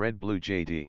Red Blue JD.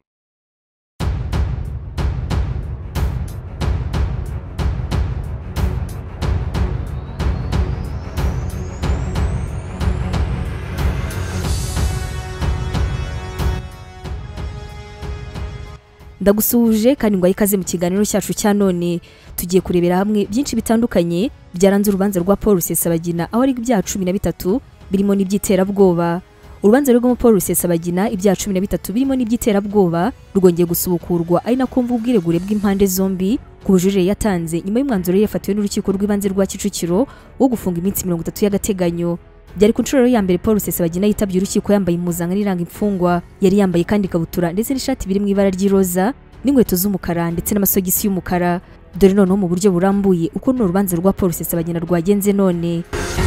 Ndagusuhuje kandi ngo ayikaze mu kiganiro cyacu cya none tugiye kurebera hamwe byinshi bitandukanye byaranze urubanza rwa Paul Rusesabagina aho ari ibyaha 13 birimo n'ibyiterabwoba. Urubanza rwo Paul Rusesabagina ibyaha 13 birimo n'ibyiterabwoba rwongeye gusubukurwa ari nako mvubwiregure bw'impande zombi ku bujurire yatanze nyuma y'umwanzuro yafatiwe n'urukiko rw'ibanze rwa Kicukiro wo gufunga iminsi 30 y'agateganyo. Byari ku nshuro ya mbere Paul Rusesabagina yitabye urukiko yambaye impuzankano iranga imfungwa, yari yambaye kandi ikabutura ndetse n'ishati biri mu ibara ry'iroza n'inkweto z'umukara ndetse n'amasogisi y'umukara. Dore noneho mu buryo burambuye uko n'urubanza rwa Paul Rusesabagina rwagenze none.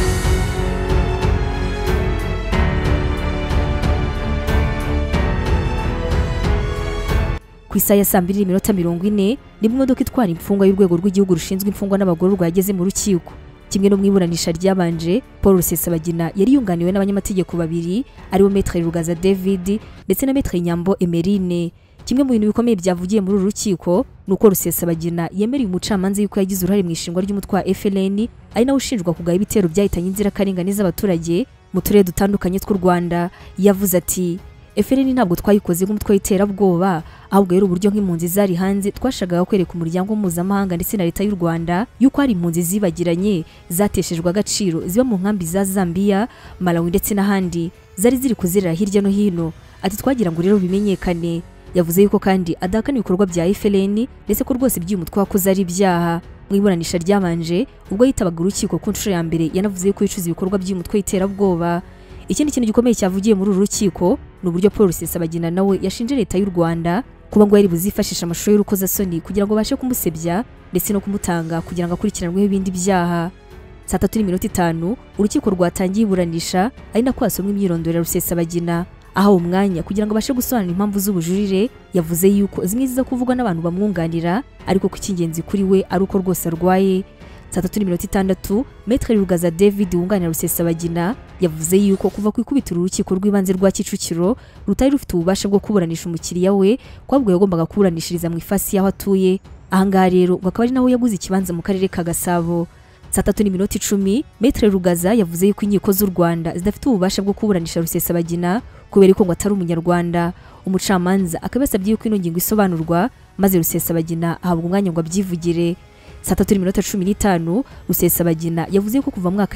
Ku isaha ya 2:40 nibwo imodoka itwara imfungwa y'urwego rw'igihugu rushinzwe imfungwa n'abagore rwageze mu rukiko. Kimwe no mwiburanisha ryabanje, Paul Rusesabagina yari yunganiwe n'abanyamategeko babiri aribo Maître Rugaza David ndetse na Maître Nyambo Emerine. Kimwe mu bintu bikomeye byavugiye muri uru rukiko nuko Rusesabagina yemereye umucamanza yuko yagize uruhare mu ishingwa ry'umutwe wa FLN ari nawe ushinjwa kugaya ibitero byahitanye inzirakarengane z'abaturage mu turere dutandukanye tw'u Rwanda. Yavuze ati FLN ntabwo twayikoze nk'umutwe w'iterabwoba, ahubwo yari uburyo nk'impunzi zari hanze twashagaga kwereka umuryango mpuzamahanga ndetse na leta y'u Rwanda yuko hari impunzi zibagiranye zateshejwe agaciro ziba mu nkambi za Zambia, Malawi ndetse n'ahandi zari ziri kuzerera hirya no hino. Ati twagira ngo rero bimenyekane. Yavuze yuko kandi adakana ibikorwa bya FLN ndetse ko rwose by'umutwe wakoze ari ibyaha. Mu iburanisha ryabanje ubwo yitabaga urukiko ku nshuro ya mbere yanavuze yuko yicuza ibikorwa by'umutwe w'iterabwoba. Ikindi kintu gikomeye cyavugiye muri uru rukiko n'uburyo Paul Rusesabagina nawe yashinje leta y'u Rwanda kuba ngo yari buzifashisha amashusho y'urukozasoni kugira ngo bashe kumusebya ndetse no kumutanga kugira ngo akurikiranweho ibindi byaha. Saa 3:05 urukiko rwatangiye iburanisha ari nako hasomwe imyirondoro ya Rusesabagina. Aha umwanya kugira ngo bashe gusobanura impamvu z'ubujurire, yavuze yuko zimwe ziza kuvugwa n'abantu bamwunganira ariko ku cy'ingenzi kuri we ari uko rwose arwaye. Saa 3:06 Maître Rugaza David wunganira Rusesabagina yavuze yuko kuva ku ikubitiro urukiko rw'ibanze rwa Kicukiro rutari rufite ububasha bwo kuburanisha umukiriya we kwabwo yagombaga kuburanishiriza mu ifasi yaho atuye. Ahangaha rero bakaba ari naho yaguze ikibanza mu karere ka Gasabo. Saa 3:10 Maître Rugaza yavuze yuko inkiko z'u Rwanda zidafite ububasha bwo kuburanisha Rusesabagina kubera ko ngo atari umunyarwanda. Umucamanza akabasabye yuko ino ngingo isobanurwa maze Rusesabagina ahabwa umwanya ngo abyivugire. Saa 3:15 Rusesabagina yavuze ko kuva mwaka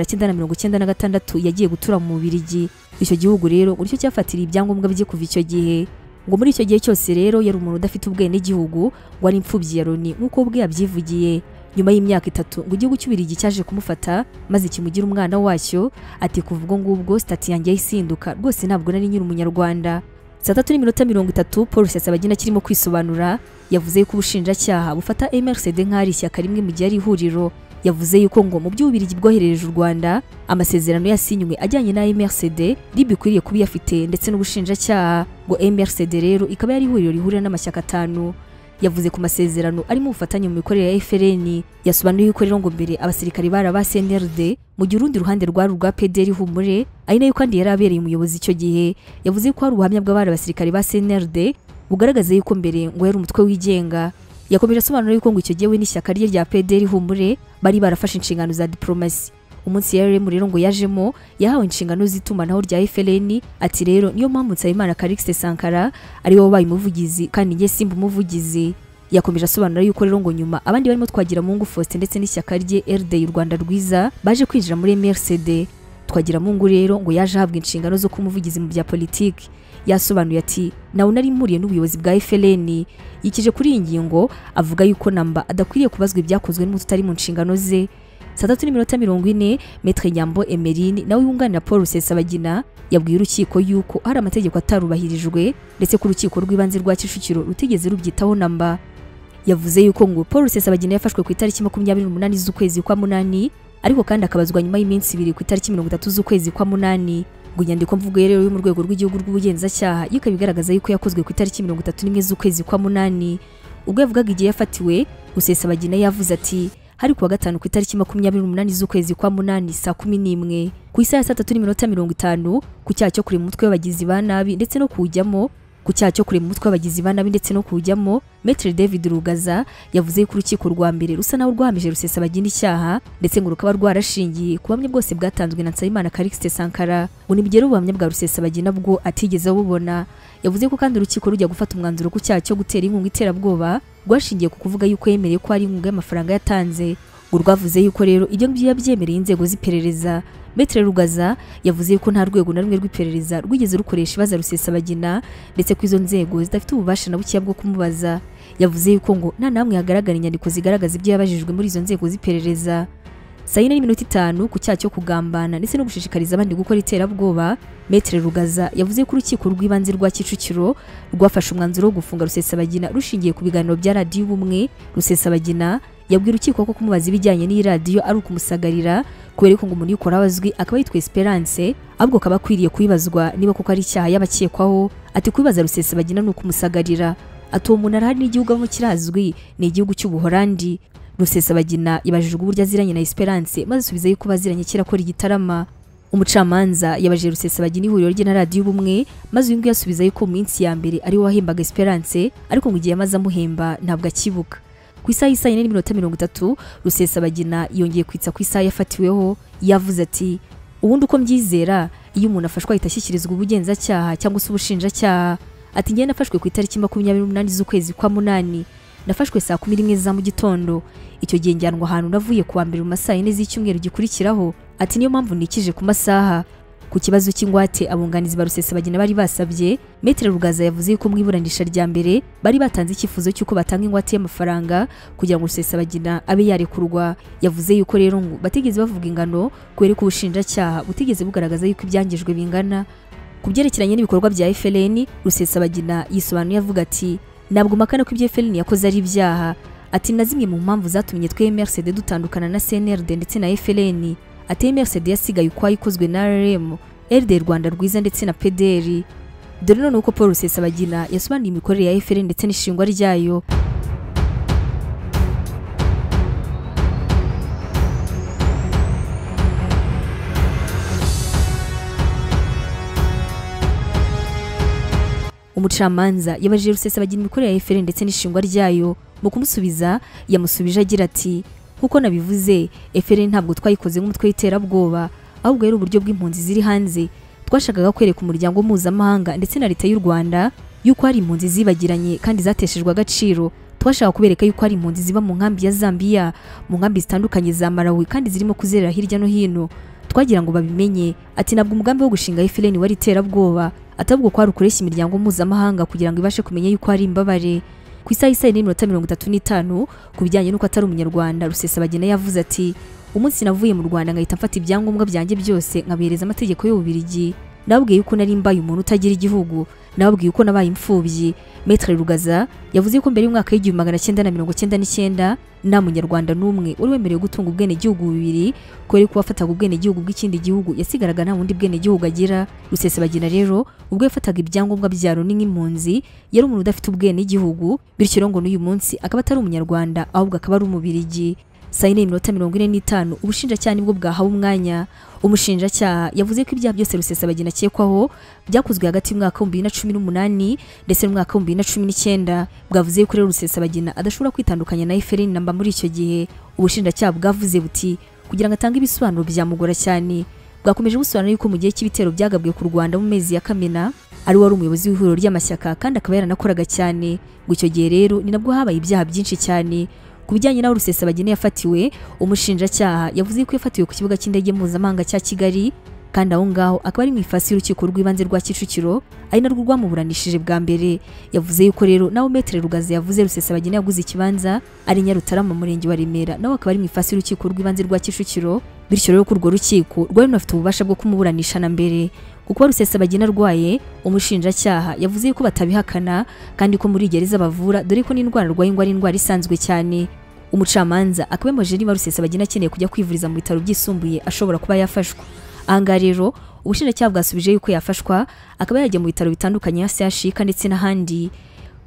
w'1996 yagiye gutura mu Bubiligi. Icyo gihugu rero uricyo cyafatiriye ibyangombwa bye kuva icyo gihe. Ngo muri icyo gihe cyose rero yari umuntu udafite ubwene gihugu, ngo ari imfubyi ya Loni nkuko ubwe yabyivugiye. Nyuma y'imyaka 3 ngo igihugu cy'Ububiligi cyaje kumufata maze kimugira umwana wacyo. Ati kuvuga ngubwo stati yanjye yisinduka rwose ntabwo nari nyiri umunyarwanda. Saa 3:30 Paul Rusesabagina kirimo kwisobanura yavuze yuko ubushinjacyaha bufata MRCD nk'ari ishyaka rimwe mu gihe ari ihuriro. Yavuze yuko ngo mu by'Ububiligi bwoherereje u Rwanda amasezerano yasinywe ajyanye na MRCD ribikwiriye kuba yafite ndetse n'ubushinjacyaha. Ngo MRCD rero ikaba yari ihuriro rihurira n'amashyaka 5. Yavuze ku masezerano arimo ubufatanye mu mikorere ya FLN. Yasobanuye yuko rero ngo mbere abasirikari bara ba CNRD mu gihe urundi ruhande rwa PDR Humure ari nayo kandi yari abereye umuyobozi icyo gihe. Yavuze ko hari ubuhamya bw'abari abasirikari ba CNRD bugaragaza yuko mbere ngo yari umutwe wigenga. Yakomeje asobanura yuko ngo icyo gihe we n'ishyaka rye rya PDR Humure bari barafashe inshingano za diplomasi. Umunsi yarem rero ngo yajemo yahawe inshingano z'itumanaho rya FLN. Ati rero niyo mpamvu Nsabimana Calixte Sankara ari we wabaye umuvugizi kandi nge simba umuvugizi. Yakomeje asobanura yuko rero ngo nyuma abandi barimo Twagiramungu Faustin ndetse n'ishyaka rye RD y'u Rwanda rwiza baje kwinjira muri MRCD. Twagiramungu rero ngo yaje ahabwa inshingano zo kumuvugizi mu bya politiki. Yasobanuye ati nawe nari mpuriye n'ubuyobozi bwa FLN. Yikije kuri iyi ngingo avuga yuko namba adakwiriye kubazwa ibyakozwe n'umuntu utari mu nshingano ze. Saa 3:40 Maître Nyambo Emerine nawe yunganira Paul Rusesabagina yabwiye urukiko yuko hari amategeko atarubahirijwe ndetse ku rukiko rw'ibanze rwa Kicukiro rutigeze rubyitaho namba. Yavuze yuko ngo Paul Rusesabagina yafashwe ku itariki 28 z'ukwezi kwa munani ariko kandi akabazwa nyuma y'iminsi 2 ku itariki 30 z'ukwezi kwa munani. Ngo inyandiko mvugo rero yo mu rwego rw'igihugu rw'ubugenzacyaha yikabigaragaza yuko yakozwe ku itariki 31 z'ukwezi kwa munani. Ubwo yavugaga igihe yafatiwe Rusesabagina yavuze ati hari kuwa gatanu ku itariki 28 z'ukwezi kwa munani saa 11 ku isaha ya 3:50 ku cyaha cyo kuri mutwe w'abagizi ba nabi ndetse no kujyamo ku cyaha cyo kurema umutwe w'abagizi ba nabi ndetse no kuwujyamo. Maître David Rugaza yavuze ko urukiko rwa mbere rusa naho rwahamije Rusesabagina icyaha ndetse ngo rukaba rwarashingiye ku buhamya bwose bwatanzwe na Nsabimana Calixte Sankara, ngo nibigera ubuhamya bwa Rusesabagina bwo atigeze abubona. Yavuze ko kandi urukiko rujya gufata umwanzuro ku cyaha cyo gutera inkunga iterabwoba rwashingiye ku kuvuga yuko yemereye ko ari inkunga y'amafaranga yatanze, ngo rwavuze yuko rero ibyo ngibyo yabyemereye inzego z'iperereza. Maître Rugaza yavuze ko nta rwego na rumwe rw'iperereza rwigeze rukoresha ibaza Rusesabagina ndetse ko izo nzego zidafite ububasha na bukeya bwo kumubaza. Yavuze yuko ngo nta namwe hagaragara inyandiko zigaragaza ibyo yabajijwe muri izo nzego z'iperereza. Saa 4:05 ku cyaha cyo kugambana ndetse no gushishikariza abandi gukora iterabwoba, Maître Rugaza yavuze ko urukiko rw'ibanze rwa Kicukiro rwafashe umwanzuro wo gufunga Rusesabagina rushingiye ku biganiro bya Radio Ubumwe. Rusesabagina yabwira urukiko ko kumubaza ibijyanye n'iyi radio ari ukumusagarira kubera ko ngo umuntu ukora abazwi akaba yitwa Esperance, ahubwo kaba akwiriye kwibazwa niba kuko ari icyaha yabakekwaho. Ati kwibaza Rusesabagina ni ukumusagarira. Ati uwo muntu arahari n'igihugu mu kirazwi ni igihugu cy'Ubuholandi. Rusesabagina yabajijwe uburyo aziranye na Esperance maze asubiza yuko baziranye kera akora igitarama. Umucamanza yabajije Rusesabagina ihuriro rye na Radio Ubumwe maze uyu nguyu yasubiza yuko mu minsi ya mbere ari we wahembaga Esperance, ariko ngo igihe yamaze amuhemba ntabwo akibuka. Ku isaha y'isa 4:30 Rusesabagina yongeye kwitsa ku isaha yafatiweho, yavuze ati ubundi uko mbyizera iyo umuntu afashwe ahita ashyikirizwa ubugenzacyaha cyangwa se ubushinjacyaha. Ati ngiye nafashwe ku itariki 28 z'ukwezi kwa munani, nafashwe saa 11 za mu gitondo. Icyo gihe njyanwa ahantu navuye kuwa mbere mu masaha 4 z'icyumweru gikurikiraho. Ati niyo mpamvu nikije ku masaha. Ku kibazo cy'ingwate abunganizi ba Rusesabagina bari basabye, Maître Rugaza yavuze ko mu iburanisha rya mbere bari batanze icyifuzo cy'uko batanga ingwate y'amafaranga kugira ngo Rusesabagina abe yarekurwa. Yavuze yuko rero ngo batigeze bavuga ingano kubera ko ubushinjacyaha butigeze bugaragaza yuko ibyangijwe bingana. Ku byerekeranye n'ibikorwa bya FLN, Rusesabagina yisobanuye avuga ati ntabwo makana ko ibyo FLN yakoze ari ibyaha. Ati na zimwe mu mpamvu zatumye twe MRCD dutandukana na CNRD ndetse na FLN. Ati MRCD yasigaye ukwayo ikozwe na RM, RD Rwanda Rwiza ndetse na PDR. Dore none uko Paul Rusesabagina yasobanuye imikorere ya FLN ndetse n'ishingwa ryayo. Umucamanza yabajije Rusesabagina imikorere ya FLN ndetse n'ishingwa ryayo. Mu kumusubiza yamusubije agira ati nkuko nabivuze FLN ntabwo twayikoze nk'umutwe w'iterabwoba, ahubwo ari uburyo bw'impunzi ziri hanze. Twashakaga kwereka umuryango mpuzamahanga ndetse na leta y'u Rwanda yuko hari impunzi zibagiranye kandi zateshejwe agaciro. Twashaka kubereka yuko hari impunzi ziba mu nkambi ya Zambia, mu nkambi zitandukanye za Malawi kandi zirimo kuzerera hirya no hino. Twagira ngo babimenye. Ati nabwo umugambi wo gushinga FLN wari iterabwoba, atabwo kwari ukureshya imiryango mpuzamahanga kugira ngo ibashe kumenya yuko hari imbabare. Ku isaha y'isa 4:35 ku bijyanye n'uko atari umunyarwanda, Rusesabagina yavuze ati umunsi navuye mu Rwanda ngahita mfata ibyangombwa byanjye byose nkabihereza amategeko y'Ububiligi. Nababwiye yuko nari mbaye umuntu utagira igihugu, nababwiye yuko nabaye imfubyi. Maître Rugaza yavuze ko mbere y'umwaka w'1999 nta munyarwanda n'umwe uri wemerewe gutunga ubwene gihugu bubiri, kubera ko wafataga ubwene gihugu bw'ikindi gihugu yasigaraga nta wundi bwene gihugu agira. Rusesabagina rero ubwo yafataga ibyangombwa bya Loni nk'impunzi yari umuntu udafite ubwene gihugu, bityo ngo n'uyu munsi akaba atari umunyarwanda ahubwo akaba ari umubiligi. Saa 4:45 ubushinjacyaha nibwo bwahawe umwanya. Umushinjacyaha yavuze ko ibyaha byose Rusesabagina akekwaho byakozwe hagati y'umwaka wa 2018 ndetse n'umwaka wa 2019. Bwavuze ko Rusesabagina adashobora kwitandukanya na FLN namba muri icyo gihe. Ubushinjacyaha bwavuze buti kugira ngo atange ibisobanuro byamugora cyane. Bwakomeje gusobanura yuko mu gihe cy'ibitero byagabwe ku Rwanda mu mezi ya Kamena ari wari umuyobozi w'ihuriro ry'amashyaka kandi akaba yaranakoraga cyane. Ngo icyo gihe rero ni nabwo habaye ibyaha byinshi cyane. Ku bijyanye n'aho Rusesabagina yafatiwe, umushinjacyaha yavuze ko yafatiwe ku kibuga cy'indege mpuzamahanga cya Kigali, kandi aho ngaho akaba ari mu ifasi y'urukiko rw'ibanze rwa Kicukiro, ari narwo rwamuburanishije bwa mbere. Yavuze yuko rero naho Maître Rugaza yavuze Rusesabagina yaguze ikibanza ari Nyarutarama mu murenge wa Remera, nawe akaba ari mu ifasi y'urukiko rw'ibanze rwa Kicukiro, bityo rero ko urwo rukiko rwari runafite ububasha bwo kumuburanisha na mbere. Kuko Rusesabagina arwaye, umushinjacyaha yavuze ko batabihakana kandi ko muri gereza bavura, dore ko n'indwara arwaye ngo ari indwara isanzwe cyane. Umucamanza akaba yemeje niba Rusesabagina akeneye kujya kwivuriza mu bitaro byisumbuye ashobora kuba yafashwa. Aha rero ubushinjacyaha bwasubije yuko yafashwa akaba yajya mu bitaro bitandukanye ya CHUK ndetse n'ahandi.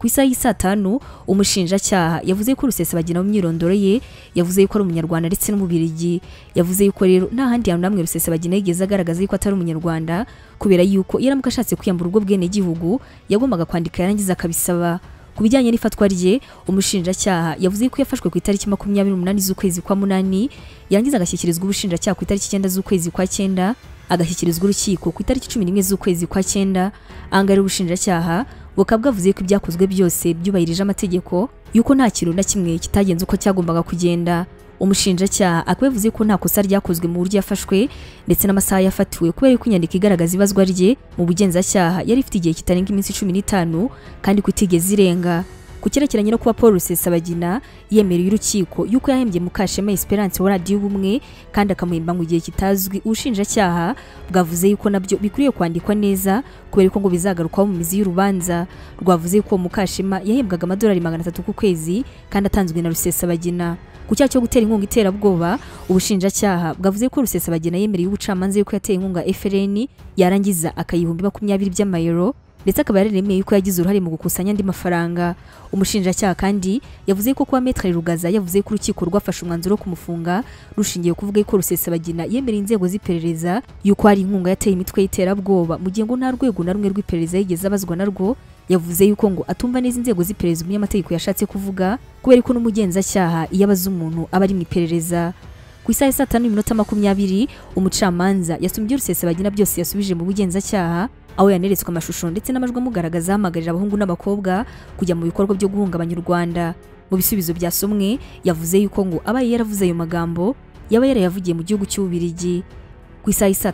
ku isaha y'isa 5 umushinjacyaha yavuze ko Rusesabagina mu myirondoro ye yavuze ko ari umunyarwanda ndetse n'umubirigi. Yavuze yuko rero nta handi hantu namwe Rusesabagina yigeze agaragaza yuko atari umunyarwanda, kubera yuko yaramuka ashatse kwiyambura ubwo bwene gihugu yagombaga kwandika yarangiza akabisaba. Ku bijyanye n'ifatwa rye, umushinjacyaha yavuze ko yafashwe ku itariki 28 z'ukwezi kwa munani, yarangiza agashyikirizwa ubushinjacyaha ku itariki 9 z'ukwezi kwa 9, agashyikirizwa urukiko ku itariki 11 z'ukwezi kwa 9. Angari ubushinjacyaha bukaba bwavuze ko ibyakozwe byose byubahirije amategeko, yuko nta kintu na kimwe kitagenze uko cyagombaga kugenda. Umushinjacyaha akaba yavuze ko nta kosa ryakozwe mu buryo yafashwe ndetse n'amasaha yafatiwe, kubera ko inyandiko igaragaza ibazwa rye mu bugenzacyaha yari ifite igihe kitarenga iminsi 15 kandi kutigeze irenga. Ku cyerekeranye no kuba Paul Rusesabagina yemereye urukiko yuko yahembye Mukashema Esperance wa Radio Ubumwe kandi akamuhemba mu gihe kitazwi, ubushinjacyaha bwavuze yuko nabyo bikuriye kwandikwa neza, kubera ko ngo bizagarukaho mu mizi y'urubanza. Rwavuze ko Mukashema yahembwaga amadolari 300 ku kwezi kandi atanzwe na Rusesabagina. Ku cyaha cyo gutera inkunga iterabwoba, ubushinjacyaha bwavuze ko Rusesabagina yemereye ubucamanza yuko yateye inkunga FRN yarangiza akayihumbi 20 by'amayero, ndetse akaba yaremeye yuko yagize uruhare mu gukusanya andi mafaranga. Umushinjacyaha kandi yavuze ko kwa Maître Rugaza yavuze ko urukiko rwafashe umwanzuro wo kumufunga rushingiye kuvuga ko Rusesabagina yemereye inzego z'iperereza yuko hari inkunga yateye imitwe y'iterabwoba, mu gihe ngo nta rwego na rumwe rw'iperereza yigeze abazwa narwo. Yavuze yuko ngo atumva neza inzego z'iperereza umunyamategeko yashatse kuvuga, kubera ko n'umugenzacyaha iyo abaza umuntu aba ari mu iperereza. Ku isaha ya 5:20 umucamanza yasumye Rusesabagina byose yasubije mu bugenzacyaha, aho yaneretswe amashusho ndetse n'amajwi amugaragaza ahamagarira abahungu n'abakobwa kujya mu bikorwa byo guhungabanya u Rwanda. Mu bisubizo byasomwe yavuze yuko ngo abaye yaravuze ayo magambo yaba yarayavugiye mu gihugu cy'Ububirigi. Ku isaha ya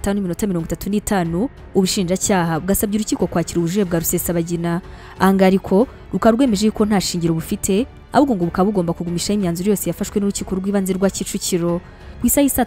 5:35 ubushinjacyaha bwasabye urukiko kwakira ubujurire bwa Rusesabagina. Angari ko rukarwemeje yuko nta shingiro bufite, ahubwo ngo bukaba bugomba kugumisha imyanzuro yose yafashwe n'urukiko rw'ibanze rwa Kicukiro. Ku isaha ya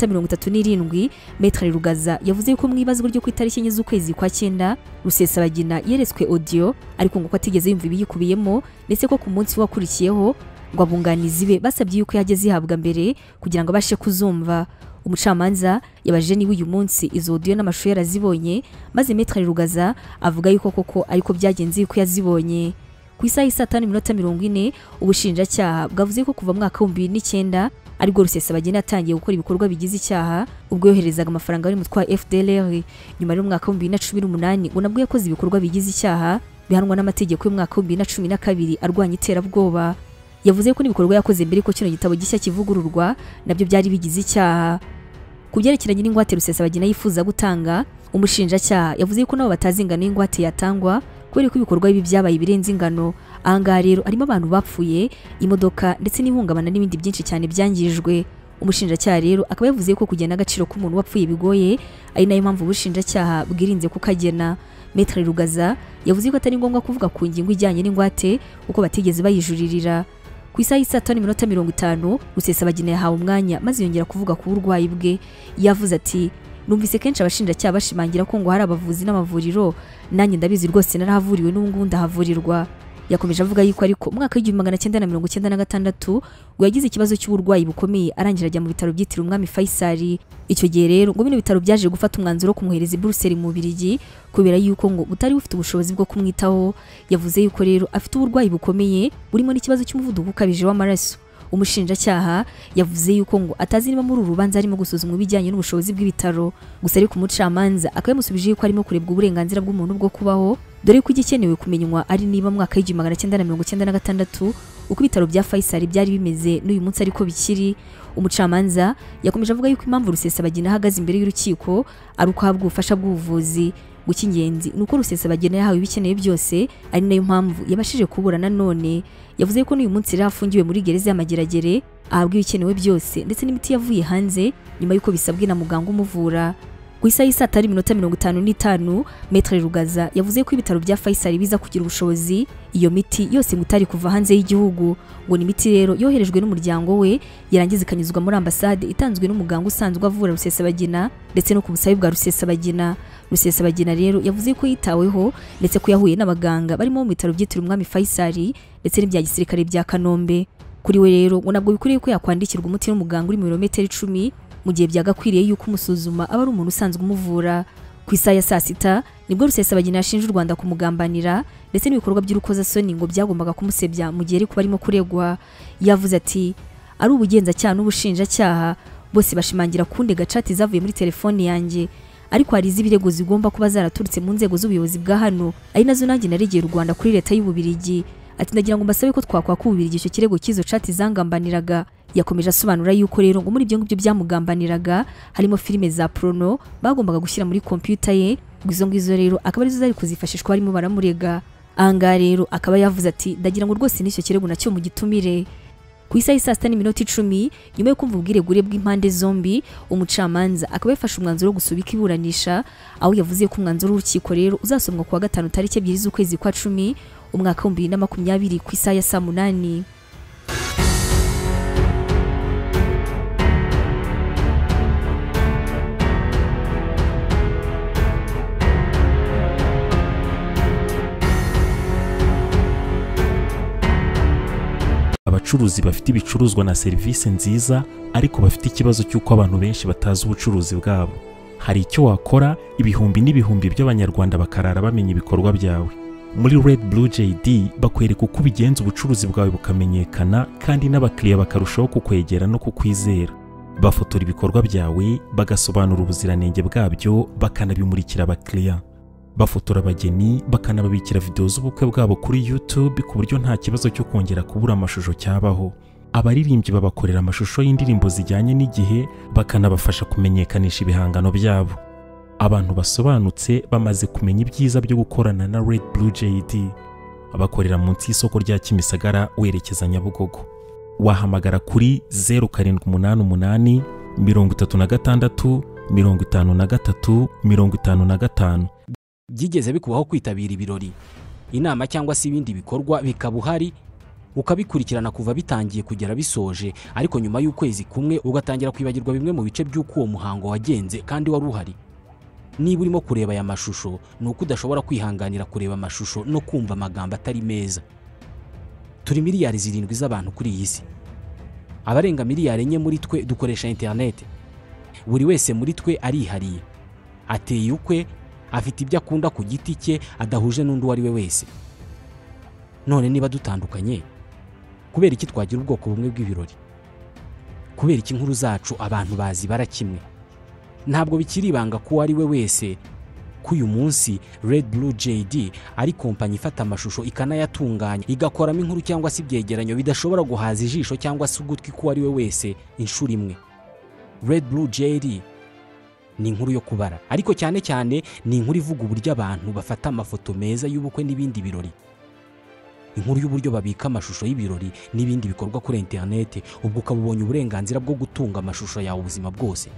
5:37 Maître Rugaza yavuze ko mu ibazwa ryo ku itariki 9 z'ukwezi kwa 9 Rusesabagina yeretswe audio, ariko ngo atigeze yumva ibiyikubiyemo, ndetse ko ku munsi wakurikiyeho ngo abunganizi be basabye yuko yageze ihabwa mbere kugira ngo abashe kuzumva. Umucamanza yabajije niba uyu munsi izo audio n'amashusho yarazibonye, maze Maître Rugaza avuga yuko koko ariko byagenze yuko yazibonye. Ku isaha ya 5:40 ubushinjacyaha bwavuze ko kuva mu mwaka wa 2009 aribwo Rusesabagina yatangiye gukora ibikorwa bigize icyaha, ubwo yoherezaga amafaranga ari mutwa FDLR. Nyuma y'umwaka wa 2018 ngo nabwo yakoze ibikorwa bigize icyaha bihanwa n'amategeko y'umwaka wa 2012 arwanya iterabwoba. Yavuze ko n'ibikorwa yakoze mbere ko kino gitabo gishya kivugururwa nabyo byari bigize icyaha. Ku byerekeranye n'ingwate Rusesabagina yifuza gutanga, umushinjacyaha yavuze ko nabo batazi ingano y'ingwate yatangwa, kubera ko ibikorwa bibi byabaye birenze ingano. Ahangaha rero harimo abantu bapfuye, imodoka ndetse n'ihungabana n'ibindi byinshi cyane byangijwe. Umushinjacyaha rero akaba yavuze ko kugena agaciro k'umuntu wapfuye bigoye, ari nayo mpamvu ubushinjacyaha bwirinze kukagena. Maître Rugaza yavuze ko atari ngombwa kuvuga ku ngingo ijyanye n'ingwate kuko batigeze bayijuririra. Ku isaha ya 5:50 Rusesabagina yahawe umwanya maze yongera kuvuga ku burwayi bwe. Yavuze ati, numvise kenshi abashinjacyaha bashimangira ko ngo hari abavuzi n'amavuriro, nanjye ndabizi rwose narahavuriwe n'ubungu ndahavurirwa. Yakomeje avuga yuko ariko mu mwaka wa 1996 ngo yagize ikibazo cy'uburwayi bukomeye arangira ajya mu bitaro byitiriwe Umwami Faisal. Icyo gihe rero ngo bino bitaro byaje gufata umwanzuro wo kumuhereza i Bruxelles mu Bubiligi, kubera yuko ngo butari bufite ubushobozi bwo kumwitaho. Yavuze yuko rero afite uburwayi bukomeye burimo n'ikibazo cy'umuvuduko ukabije w'amaraso. Umushinjacyaha yavuze yuko ngo atazi niba muri urubanza arimo gusuzumwa ibijyanye n'ubushobozi bw'ibitaro, gusa ariko umucamanza akaba yamusubije yuko arimo kurebwa uburenganzira bw'umuntu bwo kubaho, dore ko igikenewe kumenywa ari niba mu mwaka wa 1996 uko ibitaro bya Faisal byari bimeze n'uyu munsi ariko bikiri. Umucamanza yakomeje avuga yuko impamvu Rusesabagina ahagaze imbere y'urukiko ari uko ahabwa ubufasha bw'ubuvuzi. Gukingenzi nuko Rusesabagina yahawe ibikeneye byose, ari nayo mpamvu yabashije kuburana none. Yavuze ko n'uyu munsi afungiwe muri gereza y'Amageragere, ahabwa ibikenewe byose ndetse n'imiti yavuye hanze nyuma yuko bisabwe na muganga umuvura. Ku isaha ya 5:55 Maître Rugaza yavuze ko ibitaro bya Faisal biza kugira ubushobozi iyo miti yose mutari kuva hanze y'igihugu, ngo ni imiti rero yoherejwe n'umuryango we yarangiza ikanyuzwa muri ambassade itanzwe n'umuganga usanzwe avura Rusesabagina ndetse no ku busabe bwa Rusesabagina. Rusesabagina rero yavuze ko yitaweho ndetse ko yahuye n'abaganga barimo mu bitaro byitiriwe Umwami Faisal ndetse n'ibya gisirikare bya Kanombe. Kuri we rero ngo nabwo bikwiriye ko yakwandikirwa umuti n'umuganga uri mu birometero 10 mu gihe byagakwiriye yuko umusuzuma aba ari umuntu usanzwe umuvura. Ku isaha ya 6 nibwo Rusesabagina yashinje u Rwanda kumugambanira ndetse n'ibikorwa by'urukozasoni ngo byagombaga kumusebya mu gihe ari kuba arimo kuregwa. Yavuze ati ari ubugenzacyaha n'ubushinjacyaha bose bashimangira kundega chat zavuye muri telefone yanjye, ariko hari iz'ibirego zigomba kuba zaraturutse mu nzego z'ubuyobozi bwa hano, ari nazo nanjye naregeye u Rwanda kuri leta y'Ububiligi. Ati ndagira ngo mbasabe ko twakwaka Ububiligi icyo kirego cy'izo chat zangambaniraga. Yakomeje asobanura yuko rero ngo muri ibyo ngibyo byamugambaniraga harimo filime za porno bagombaga gushyira muri computer ye, izo ngizo rero akaba arizo zari kuzifashishwa barimo baramurega. Anga rero akaba yavuze ati ndagira ngo rwose n'icyo kirego nacyo mu gitumire. Ku isaha saa 6:10 nyuma yo kumva ubwiregure bw'impande zombi, umucamanza akaba yafashe umwanzuro wo gusubika iburanisha, aho yavuze ko umwanzuro w'urukiko rero uzasomwa kuwa gatanu tariki 2 z'ukwezi kwa 10 umwaka wa 2020 ku isaha ya saa 8. Abacuruzi bafite ibicuruzwa na serivisi nziza ariko bafite ikibazo cy'uko abantu benshi batazi ubucuruzi bwabo. Hari icyo wakora ibihumbi n'ibihumbi by'abanyarwanda bakarara bamenya ibikorwa byawe. Muri Red Blue JD bakwereka uko ubigenza ubucuruzi bwawe bukamenyekana kandi n'abakiriya bakarushaho kukwegera no kukwizera. Bafotora ibikorwa byawe, bagasobanura ubuziranenge bwabyo, bakanabimurikira abakiriya. Bafotora abageni, bakanababikira video z'ubukwe bwabo kuri YouTube ku buryo nta kibazo cyo kongera kubura amashusho cyabaho. Abaririmbyi babakorera amashusho y'indirimbo zijyanye n'igihe, bakanabafasha kumenyekanisha ibihangano byabo. Abantu basobanutse bamaze kumenya ibyiza byo gukorana na Red Blue JD. Abakorera munsi y'isoko rya Kimisagara werekeza Nyabugogo. Wahamagara kuri 0788 36 53 55. Byigeze bikubaho kwitabira ibirori, inama cyangwa se ibindi bikorwa bikaba uhari ukabikurikirana kuva bitangiye kugera bisoje, ariko nyuma y'ukwezi kumwe ugatangira kwibagirwa bimwe mu bice by'uko uwo muhango wagenze kandi wari uhari? Niba urimo kureba aya mashusho nuko udashobora kwihanganira kureba amashusho no kumva amagambo atari meza. Turi miliyari 7 z'abantu kuri iyi si. Abarenga miliyari 4 muri twe dukoresha internet. Buri wese muri twe arihariye, ateye ukwe, afite ibyo akunda ku giti cye adahuje n'undi wari we wese. None niba dutandukanye, kubera iki twagira ubwoko bumwe bw'ibirori? Kubera iki inkuru zacu abantu bazi barakimwe? Ntabwo bikiri ibanga ko ari we wese ko uyu munsi Red Blue JD ari kompanyi ifata amashusho ikanayatunganya, igakoramo inkuru cyangwa se ibyegeranyo bidashobora guhaza ijisho cyangwa se ugutwi ko ari we wese inshuro imwe. Red Blue JD ni inkuru yo kubara, ariko cyane cyane ni inkuru ivuga uburyo abantu bafata amafoto meza y'ubukwe n'ibindi birori. Inkuru y'uburyo babika amashusho y'ibirori n'ibindi bikorwa kuri internet, ubwo ukabubonye uburenganzira bwo gutunga amashusho yawe ubuzima bwose.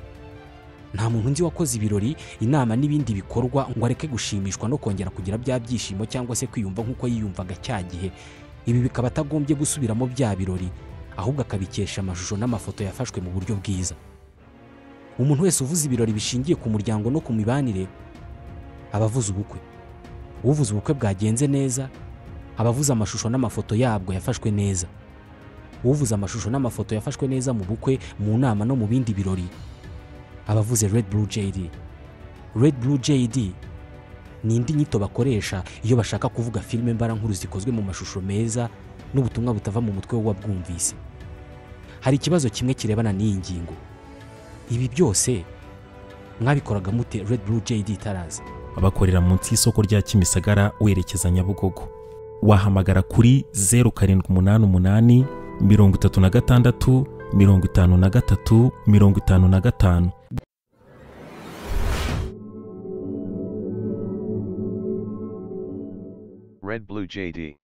Nta muntu nzi wakoze ibirori, inama n'ibindi bikorwa ngo areke gushimishwa no kongera kugira bya byishimo cyangwa se kwiyumva nk'uko yiyumvaga cya gihe. Ibi bikaba atagombye gusubiramo bya birori, ahubwo akabikesha amashusho n'amafoto yafashwe mu buryo bwiza. Umuntu wese uvuze ibirori bishingiye ku muryango no ku mibanire abavuze ubukwe. Uvuze ubukwe bwagenze neza abavuze amashusho n'amafoto yabwo yafashwe neza. Uvuze amashusho n'amafoto yafashwe neza mu bukwe, mu nama no mu bindi birori abavuze Red Blue JD. Red Blue JD ni indi nyito bakoresha iyo bashaka kuvuga filime mbarankuru zikozwe mu mashusho meza n'ubutumwa butava mu mutwe w'uwabwumvise. Hari ikibazo kimwe kirebana n'iyi ngingo. Ibi byose mwabikoraga mute Red Blue JD tarazi? Abakorera munsi y'isoko rya Kimisagara werekeza Nyabugogo. Wahamagara kuri 0788 36 53 55. Red Blue JD.